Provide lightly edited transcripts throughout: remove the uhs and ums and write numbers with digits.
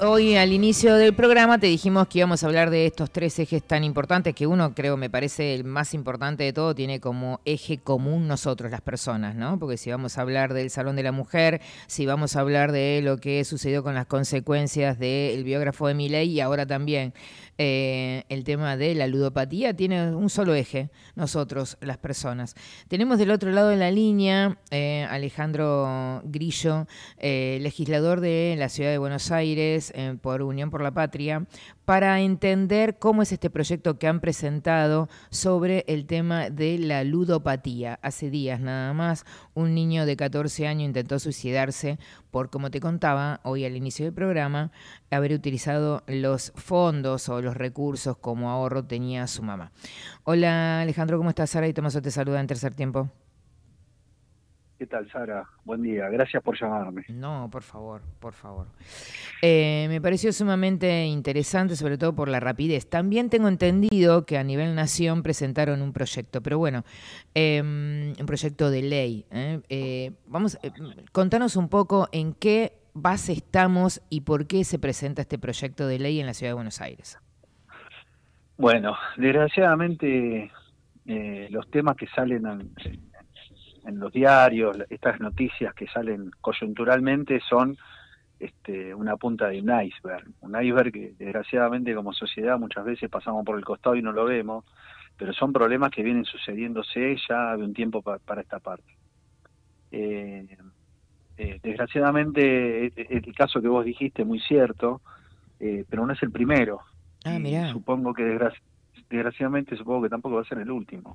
hoy al inicio del programa te dijimos que íbamos a hablar de estos tres ejes tan importantes, que uno creo me parece el más importante de todo, tiene como eje común nosotros, las personas, ¿no? Porque si vamos a hablar del Salón de la Mujer, si vamos a hablar de lo que sucedió con las consecuencias del biógrafo de Milei y ahora también el tema de la ludopatía, tiene un solo eje, nosotros, las personas. Tenemos del otro lado de la línea Alejandro Grillo, legislador de la Ciudad de Buenos Aires por Unión por la Patria, para entender cómo es este proyecto que han presentado sobre el tema de la ludopatía. Hace días nada más, un niño de 14 años intentó suicidarse por, como te contaba hoy al inicio del programa, haber utilizado los fondos o los recursos como ahorro tenía su mamá. Hola Alejandro, ¿cómo estás? Sara y Tomaso te saluda en Tercer Tiempo. ¿Qué tal, Sara? Buen día, gracias por llamarme. No, por favor, por favor. Me pareció sumamente interesante, sobre todo por la rapidez. También tengo entendido que a nivel nación presentaron un proyecto, pero bueno, un proyecto de ley. Contanos un poco en qué base estamos y por qué se presenta este proyecto de ley en la Ciudad de Buenos Aires. Bueno, desgraciadamente los temas que salen en los diarios, estas noticias que salen coyunturalmente son una punta de un iceberg que desgraciadamente como sociedad muchas veces pasamos por el costado y no lo vemos, pero son problemas que vienen sucediéndose ya de un tiempo para esta parte. Desgraciadamente el caso que vos dijiste es muy cierto, pero no es el primero, Ah, y mirá. supongo que desgraciadamente supongo que tampoco va a ser el último.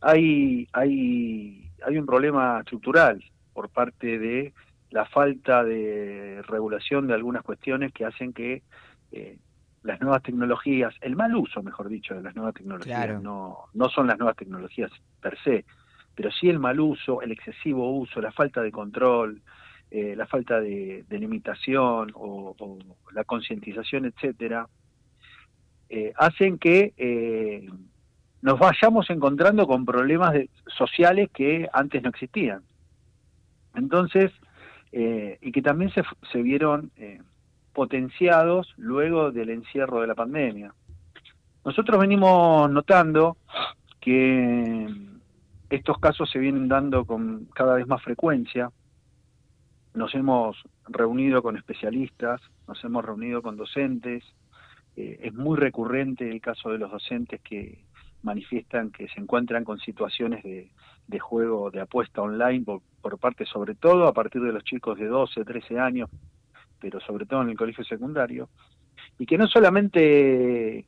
Hay un problema estructural por parte de la falta de regulación de algunas cuestiones que hacen que las nuevas tecnologías, el mal uso, mejor dicho, de las nuevas tecnologías, Claro. no son las nuevas tecnologías per se, pero sí el mal uso, el excesivo uso, la falta de control, la falta de limitación o la concientización, etcétera, hacen que nos vayamos encontrando con problemas sociales que antes no existían. Entonces, y que también se vieron potenciados luego del encierro de la pandemia. Nosotros venimos notando que estos casos se vienen dando con cada vez más frecuencia. Nos hemos reunido con especialistas, nos hemos reunido con docentes. Es muy recurrente el caso de los docentes que manifiestan que se encuentran con situaciones de juego, de apuesta online por parte, sobre todo a partir de los chicos de 12, 13 años, pero sobre todo en el colegio secundario, y que no solamente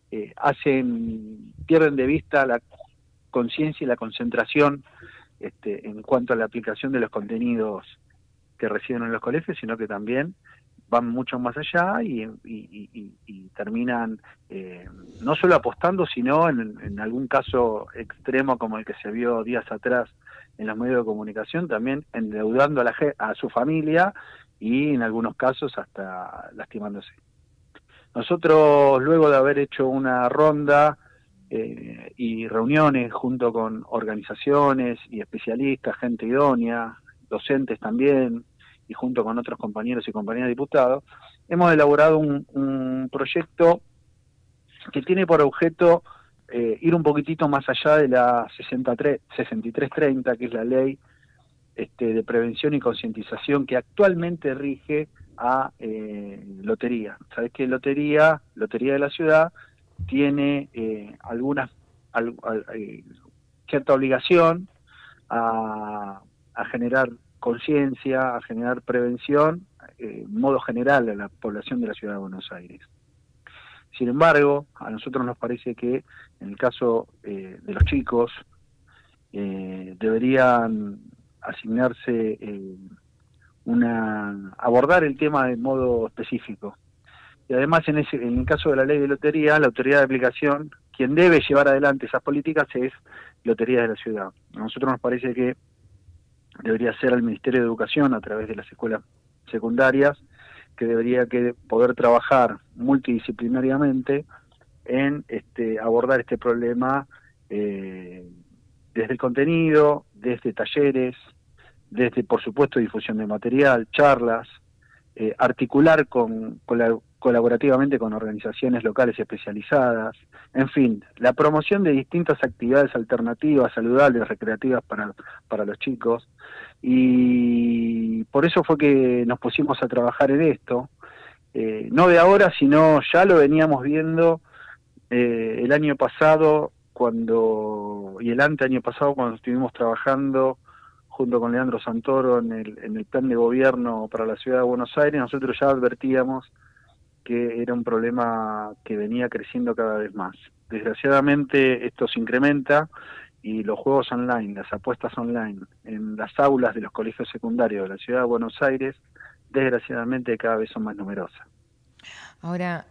pierden de vista la conciencia y la concentración en cuanto a la aplicación de los contenidos que reciben en los colegios, sino que también van mucho más allá y terminan no solo apostando, sino en algún caso extremo como el que se vio días atrás en los medios de comunicación, también endeudando a su familia y en algunos casos hasta lastimándose. Nosotros, luego de haber hecho una ronda y reuniones junto con organizaciones y especialistas, gente idónea, docentes también, y junto con otros compañeros y compañeras diputados, hemos elaborado un proyecto que tiene por objeto ir un poquitito más allá de la 6330, que es la ley de prevención y concientización que actualmente rige a lotería. Sabés que Lotería de la Ciudad tiene cierta obligación a generar conciencia, a generar prevención, modo general a la población de la Ciudad de Buenos Aires. Sin embargo, a nosotros nos parece que en el caso de los chicos deberían asignarse abordar el tema de modo específico. Y además en el caso de la ley de lotería, la autoridad de aplicación, quien debe llevar adelante esas políticas es Lotería de la Ciudad. A nosotros nos parece que debería ser el Ministerio de Educación a través de las escuelas secundarias, que debería poder trabajar multidisciplinariamente en abordar este problema desde el contenido, desde talleres, desde por supuesto difusión de material, charlas, articular colaborativamente con organizaciones locales especializadas, en fin, la promoción de distintas actividades alternativas, saludables, recreativas para los chicos, y por eso fue que nos pusimos a trabajar en esto, no de ahora, sino ya lo veníamos viendo el año pasado y el anteaño pasado cuando estuvimos trabajando junto con Leandro Santoro en el plan de gobierno para la ciudad de Buenos Aires. Nosotros ya advertíamos que era un problema que venía creciendo cada vez más. Desgraciadamente esto se incrementa y los juegos online, las apuestas online en las aulas de los colegios secundarios de la ciudad de Buenos Aires, desgraciadamente cada vez son más numerosas. Ahora,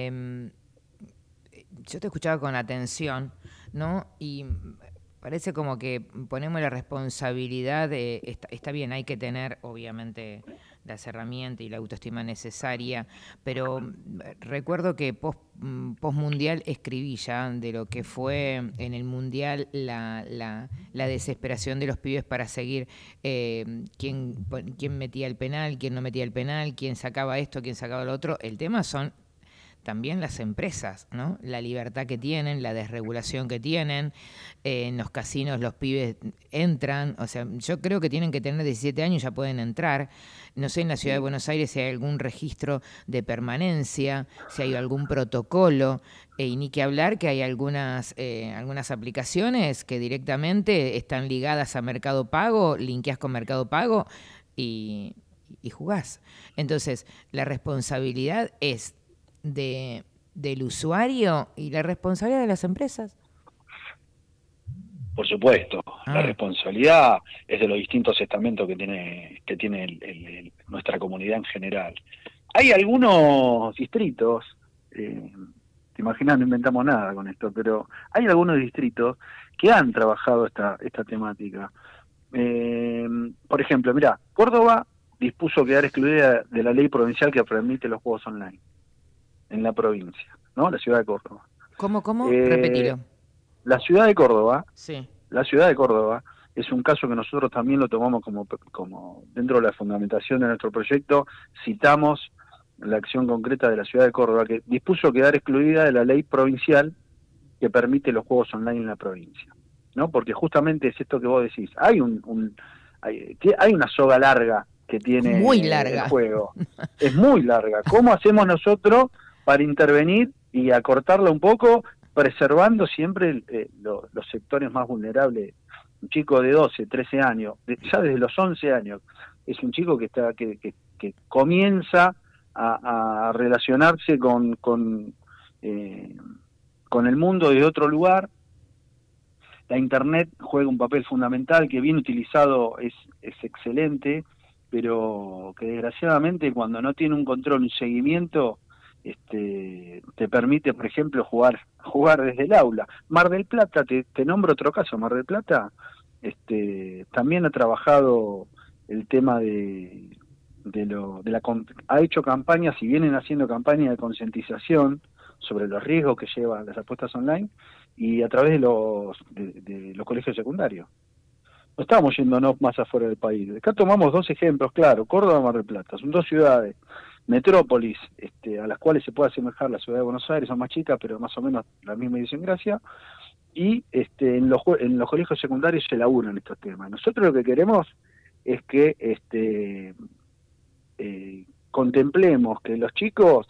yo te escuchaba con atención, ¿no? Y parece como que ponemos la responsabilidad está bien, hay que tener obviamente las herramientas y la autoestima necesaria, pero recuerdo que post-mundial escribí ya de lo que fue en el mundial la desesperación de los pibes para seguir quién metía el penal, quién no metía el penal, quién sacaba esto, quién sacaba lo otro. El tema son también las empresas, ¿no? La libertad que tienen, la desregulación que tienen. En los casinos los pibes entran, o sea, yo creo que tienen que tener 17 años, ya pueden entrar. No sé en la ciudad de Buenos Aires si hay algún registro de permanencia, si hay algún protocolo, y ni que hablar que hay algunas aplicaciones que directamente están ligadas a Mercado Pago, linkeás con Mercado Pago y jugás. Entonces, la responsabilidad es del usuario y la responsabilidad de las empresas. Por supuesto, la responsabilidad es de los distintos estamentos que tiene nuestra comunidad en general. Hay algunos distritos, te imaginas, no inventamos nada con esto, pero hay algunos distritos que han trabajado esta temática. Por ejemplo, mirá, Córdoba dispuso quedar excluida de la ley provincial que permite los juegos online en la provincia, ¿no? La ciudad de Córdoba. ¿Cómo? Repetilo. La ciudad de Córdoba, sí. La ciudad de Córdoba es un caso que nosotros también lo tomamos como dentro de la fundamentación de nuestro proyecto, citamos la acción concreta de la ciudad de Córdoba, que dispuso quedar excluida de la ley provincial que permite los juegos online en la provincia, ¿no? Porque justamente es esto que vos decís, hay una soga larga que tiene muy larga. El juego. Es muy larga. ¿Cómo hacemos nosotros para intervenir y acortarla un poco, preservando siempre los sectores más vulnerables? Un chico de 12, 13 años, ya desde los 11 años, es un chico que comienza a relacionarse con el mundo de otro lugar. La Internet juega un papel fundamental, que bien utilizado es excelente, pero que desgraciadamente cuando no tiene un control, un seguimiento, te permite, por ejemplo, jugar desde el aula. Mar del Plata, te nombro otro caso. Mar del Plata también ha trabajado el tema ha hecho campañas y vienen haciendo campañas de concientización sobre los riesgos que llevan las apuestas online, y a través de los colegios secundarios. No estamos yéndonos más afuera del país. Acá tomamos dos ejemplos, claro, Córdoba y Mar del Plata. Son dos ciudades, metrópolis, a las cuales se puede asemejar la ciudad de Buenos Aires, son más chicas, pero más o menos la misma idiosincrasia, y en los colegios secundarios se laburan estos temas. Nosotros lo que queremos es que contemplemos que los chicos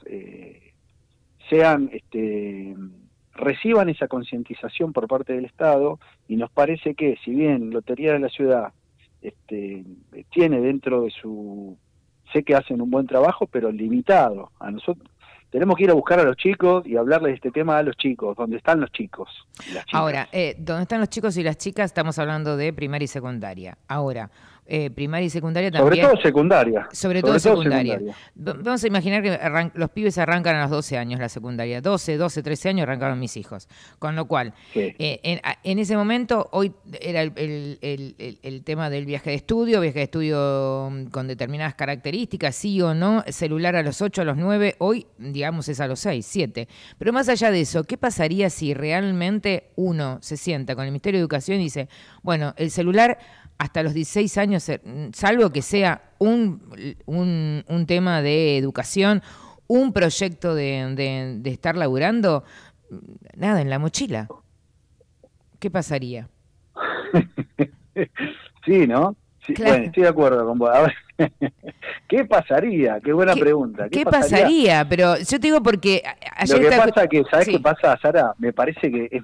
reciban esa concientización por parte del Estado, y nos parece que, si bien Lotería de la Ciudad tiene dentro de sé que hacen un buen trabajo, pero limitado. A nosotros tenemos que ir a buscar a los chicos y hablarles de este tema a los chicos, donde están los chicos y las chicas. Ahora, donde están los chicos y las chicas, estamos hablando de primaria y secundaria. Ahora, primaria y secundaria también. Sobre todo secundaria. Sobre todo secundaria. Vamos a imaginar que los pibes arrancan a los 12 años la secundaria. 12, 13 años arrancaron mis hijos. Con lo cual, sí. En ese momento, hoy era el tema del viaje de estudio con determinadas características, sí o no, celular a los 8, a los 9, hoy, digamos, es a los 6, 7. Pero más allá de eso, ¿qué pasaría si realmente uno se sienta con el Ministerio de Educación y dice, bueno, el celular hasta los 16 años, salvo que sea un tema de educación, un proyecto de estar laburando, nada, en la mochila. ¿Qué pasaría? Sí, ¿no? Sí, Claro. bueno, estoy de acuerdo con vos. A ver, ¿qué pasaría? Qué buena pregunta. ¿Qué pasaría? Pero yo te digo porque ayer Lo que pasa que, ¿sabés qué sí. pasa, Sara? Me parece que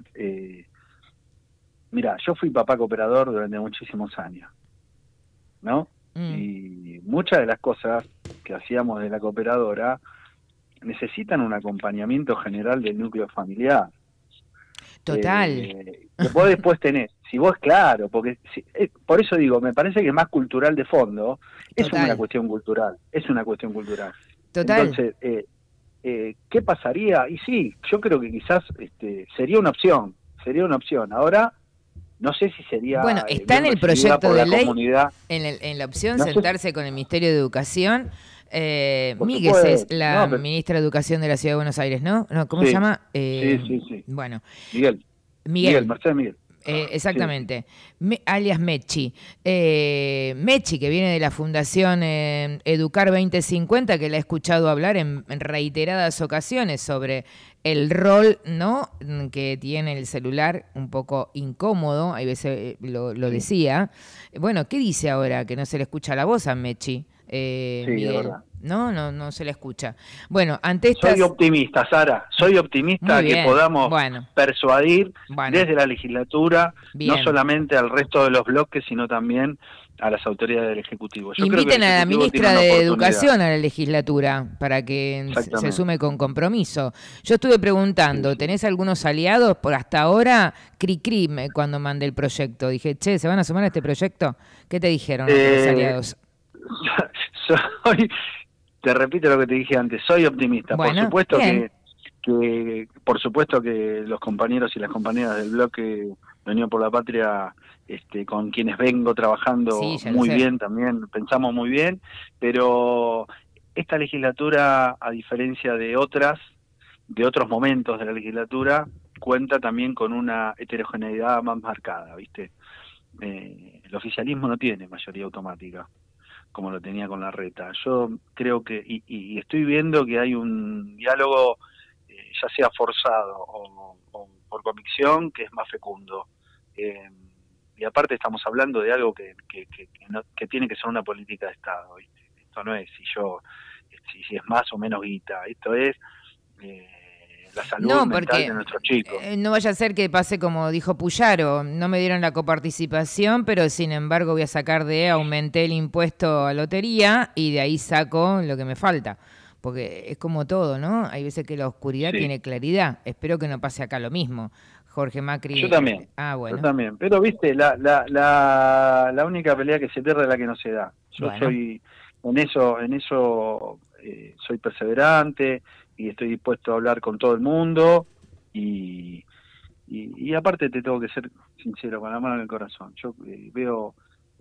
mira, yo fui papá cooperador durante muchísimos años, ¿no? Y muchas de las cosas que hacíamos de la cooperadora necesitan un acompañamiento general del núcleo familiar. Total. Vos después tenés, si vos, claro, porque por eso digo, me parece que más cultural de fondo, es una cuestión cultural, es una cuestión cultural. Total. Entonces, ¿qué pasaría? Y sí, yo creo que quizás sería una opción. Ahora, no sé si sería bueno, está en el proyecto por de la ley, comunidad. en la opción, No sentarse con el Ministerio de Educación. Míguez supuesto, es la pero, ministra de Educación de la Ciudad de Buenos Aires, ¿no? ¿Cómo se sí, llama? sí. Bueno, Miguel, Marcelo Miguel. Exactamente, alias Mechi. Mechi, que viene de la Fundación Educar 2050, que la he escuchado hablar en reiteradas ocasiones sobre el rol, ¿no?, que tiene el celular, un poco incómodo, hay veces lo decía. Bueno, ¿qué dice ahora? Que no se le escucha la voz a Mechi, Miguel. Es verdad. No se le escucha. Bueno, ante estas... Soy optimista, Sara, soy optimista que podamos persuadir desde la legislatura, no solamente al resto de los bloques, sino también a las autoridades del Ejecutivo. Yo inviten creo que a la ministra de Educación a la legislatura para que se sume con compromiso. Yo estuve preguntando, ¿tenés algunos aliados? Por hasta ahora, cri cuando mandé el proyecto. Dije, che, ¿se van a sumar a este proyecto? ¿Qué te dijeron los aliados? Te repito lo que te dije antes, soy optimista. Bueno, por supuesto que los compañeros y las compañeras del bloque de Unión por la Patria, con quienes vengo trabajando muy bien también, pensamos muy bien, pero esta legislatura, a diferencia de otros momentos de la legislatura, cuenta también con una heterogeneidad más marcada, ¿viste? El oficialismo no tiene mayoría automática como lo tenía con Larreta. Yo creo que, y estoy viendo que hay un diálogo, ya sea forzado o por convicción, que es más fecundo. Y aparte estamos hablando de algo que tiene que ser una política de Estado, ¿viste? Esto no es si es más o menos guita, esto es... la salud mental de nuestros chicos. No vaya a ser que pase como dijo Puyaro, no me dieron la coparticipación, pero sin embargo voy a sacar aumenté el impuesto a lotería y de ahí saco lo que me falta. Porque es como todo, ¿no? Hay veces que la oscuridad tiene claridad. Espero que no pase acá lo mismo. Jorge Macri... Yo también. Bueno. Yo también. Pero, viste, la única pelea que se pierde es la que no se da. Yo soy... En eso soy perseverante y estoy dispuesto a hablar con todo el mundo y aparte te tengo que ser sincero, con la mano en el corazón. Yo veo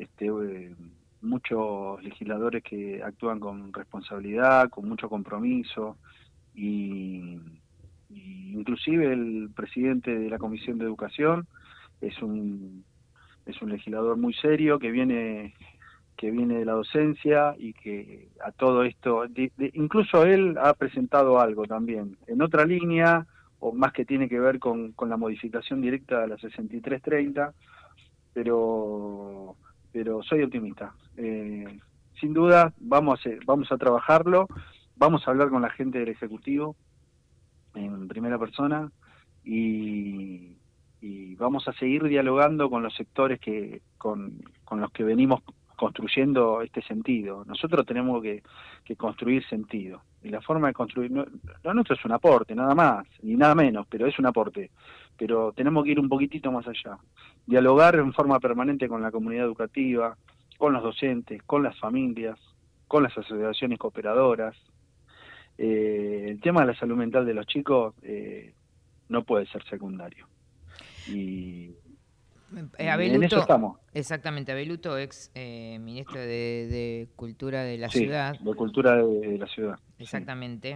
muchos legisladores que actúan con responsabilidad, con mucho compromiso y inclusive el presidente de la Comisión de Educación es un legislador muy serio que viene de la docencia y que a todo esto, incluso él ha presentado algo también, en otra línea, o más que tiene que ver con la modificación directa de la 6330, pero soy optimista. Sin duda, vamos a trabajarlo, vamos a hablar con la gente del Ejecutivo en primera persona y vamos a seguir dialogando con los sectores con los que venimos construyendo este sentido. Nosotros tenemos que construir sentido. Y la forma de construir... Lo nuestro es un aporte, nada más, ni nada menos, pero es un aporte. Pero tenemos que ir un poquitito más allá. Dialogar en forma permanente con la comunidad educativa, con los docentes, con las familias, con las asociaciones cooperadoras. El tema de la salud mental de los chicos no puede ser secundario. Y Abeluto, en eso estamos. Exactamente, Abeluto, ex ministro de Cultura de la ciudad. De Cultura de la ciudad. Exactamente.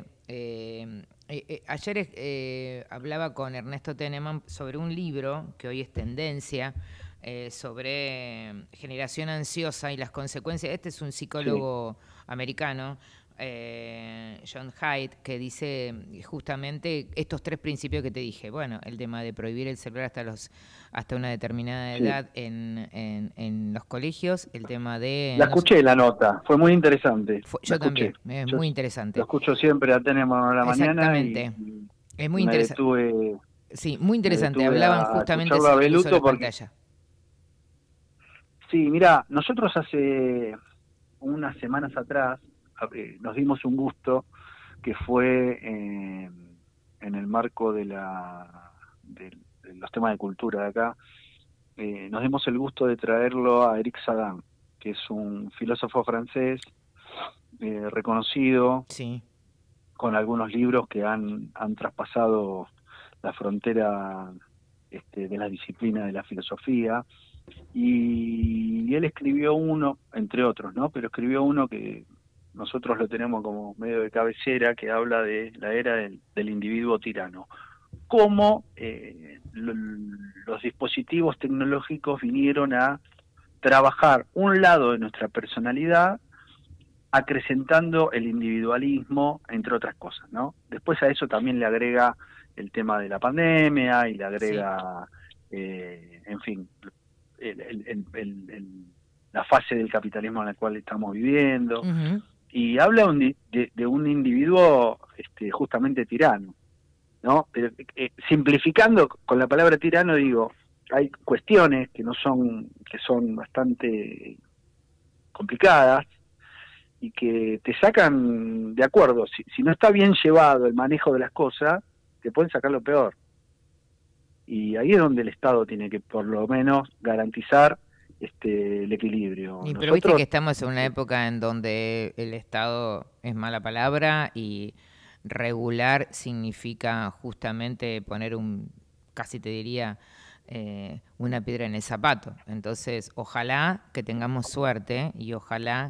Ayer hablaba con Ernesto Teneman sobre un libro que hoy es tendencia, sobre generación ansiosa y las consecuencias. Este es un psicólogo americano, John Haidt, que dice justamente estos 3 principios que te dije. Bueno, el tema de prohibir el celular hasta una determinada edad en los colegios, el tema de... La escuché la nota, fue muy interesante. Yo también, es muy interesante. Lo escucho siempre a Tenemos a la mañana y es muy interesante. Sí, muy interesante. Hablaban justamente sobre el uso de la pantalla. Sí, mira, nosotros hace unas semanas atrás nos dimos un gusto que fue en el marco de los temas de cultura de acá. Nos dimos el gusto de traerlo a Eric Sagan, que es un filósofo francés reconocido, con algunos libros que han traspasado la frontera de la disciplina de la filosofía, y él escribió uno, entre otros, ¿no? Pero escribió uno que nosotros lo tenemos como medio de cabecera, que habla de la era del individuo tirano. Cómo los dispositivos tecnológicos vinieron a trabajar un lado de nuestra personalidad, acrecentando el individualismo, entre otras cosas, ¿no? Después a eso también le agrega el tema de la pandemia y le agrega, en fin, la fase del capitalismo en la cual estamos viviendo, y habla de un individuo justamente tirano, ¿no? Pero, simplificando con la palabra tirano, digo, hay cuestiones que son bastante complicadas y que te sacan de acuerdo. Si no está bien llevado el manejo de las cosas, te pueden sacar lo peor. Y ahí es donde el Estado tiene que, por lo menos, garantizar el equilibrio. Pero viste que estamos en una época en donde el Estado es mala palabra y regular significa justamente poner casi te diría, una piedra en el zapato. Entonces, ojalá que tengamos suerte y ojalá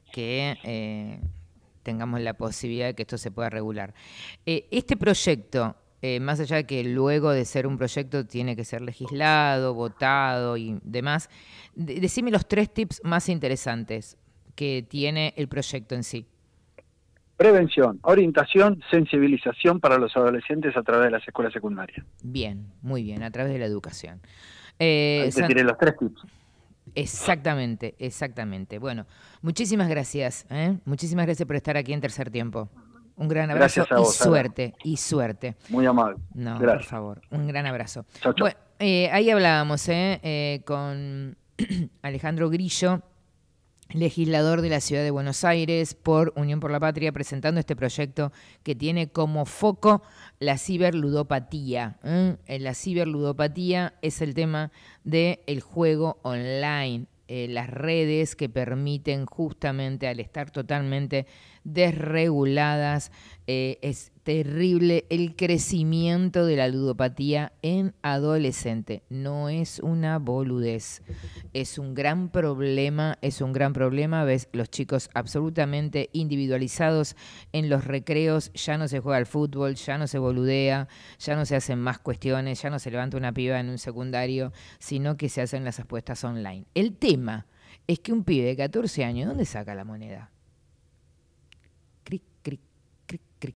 que tengamos la posibilidad de que esto se pueda regular. Este proyecto, más allá de que luego de ser un proyecto tiene que ser legislado, votado y demás, decime los 3 tips más interesantes que tiene el proyecto en sí. Prevención, orientación, sensibilización para los adolescentes a través de las escuelas secundarias. Bien, muy bien, a través de la educación. Ahí te tiré los 3 tips. Exactamente, exactamente. Bueno, muchísimas gracias. Muchísimas gracias por estar aquí en Tercer Tiempo. Un gran abrazo. Gracias a vos, y suerte. Muy amable. No, gracias. Por favor, un gran abrazo. Chau, chau. Bueno, ahí hablábamos con Alejandro Grillo, legislador de la Ciudad de Buenos Aires por Unión por la Patria, presentando este proyecto que tiene como foco la ciberludopatía. La ciberludopatía es el tema del juego online, las redes que permiten justamente, al estar totalmente desreguladas, es terrible el crecimiento de la ludopatía en adolescente. No es una boludez, es un gran problema, ves los chicos absolutamente individualizados en los recreos, ya no se juega al fútbol, ya no se boludea, ya no se hacen más cuestiones, ya no se levanta una piba en un secundario, sino que se hacen las apuestas online. El tema es que un pibe de 14 años, ¿dónde saca la moneda?